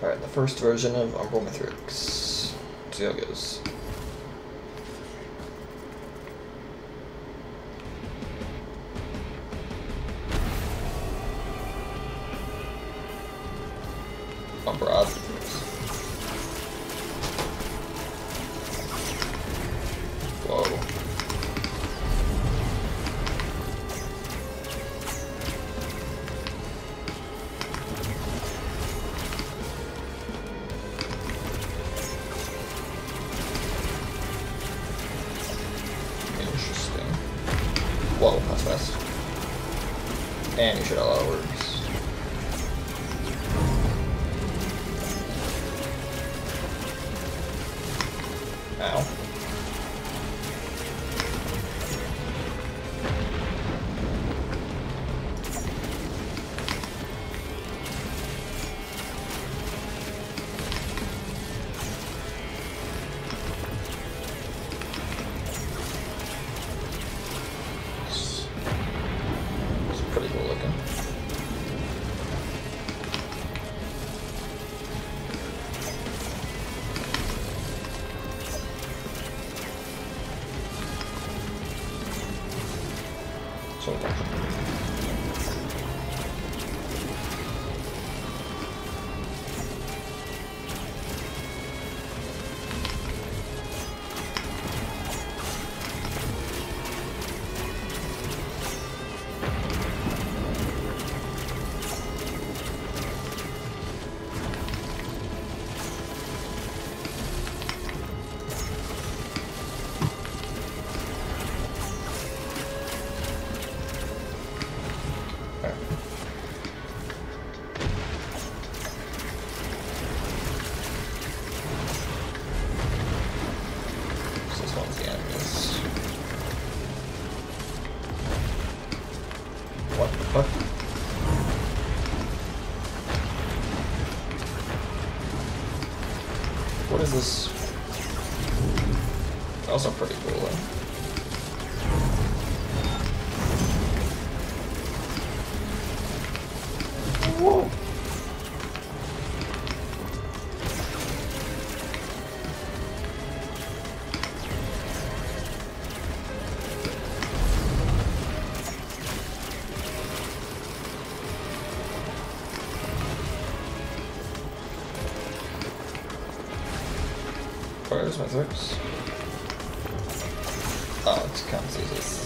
Alright, the first version of umbral mithrix. See how it goes. Umbral. Whoa. Interesting. Whoa, that's fast. And you should have a lot of words. Ow. It's pretty cool looking. So much. This one's the enemies. What the fuck? What is this? Also pretty cool though. Whoa. Where's my mithrix? Oh, it counts as this.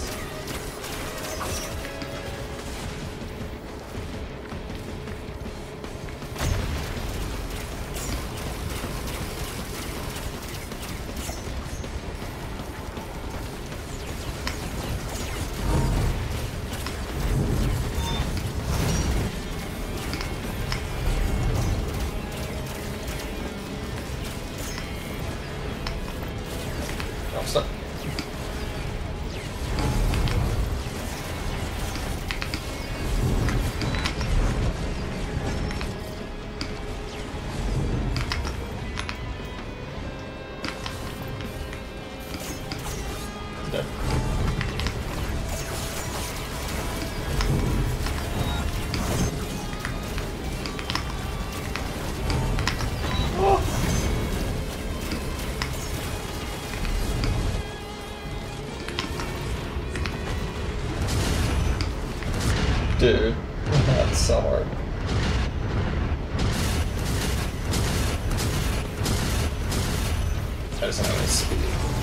I'm stuck. Dead. Oh. Dude, that's so hard. I just don't have any speed.